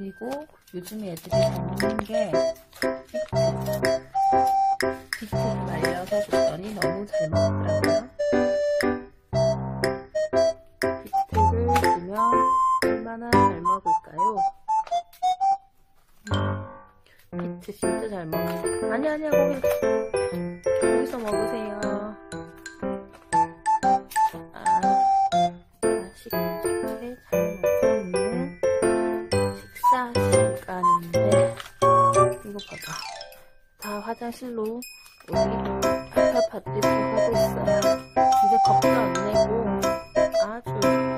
그리고 요즘에 애들이 잘 먹는 게 비트를 말려서 줬더니 너무 잘 먹더라고요. 비트를 주면 얼마나 잘 먹을까요? 비트 진짜 잘 먹어요. 아니야 거기서 먹으세요. 맛있게 잘 먹고 있는 식사 시간인데 이거 봐봐. 다 화장실로 우리 알파파들이 하고 있어요. 이제 겁도 안 내고 아주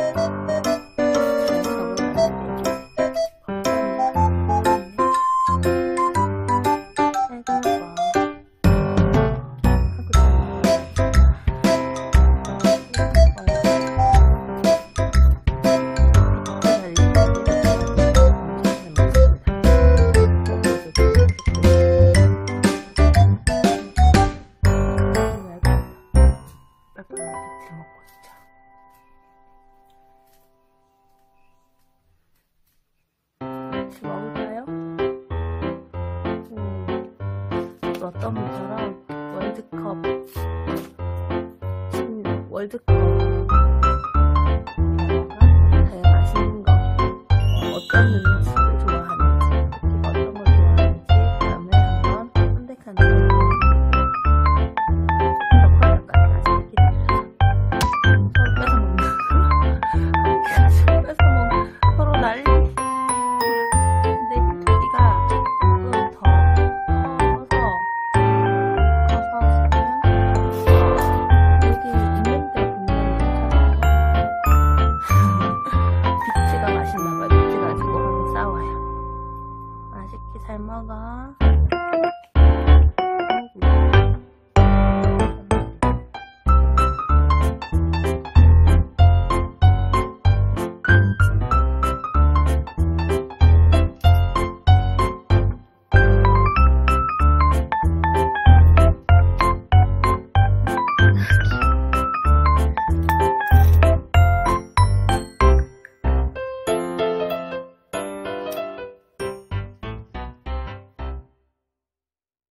같이 먹을까요? 어떤 분처럼 월드컵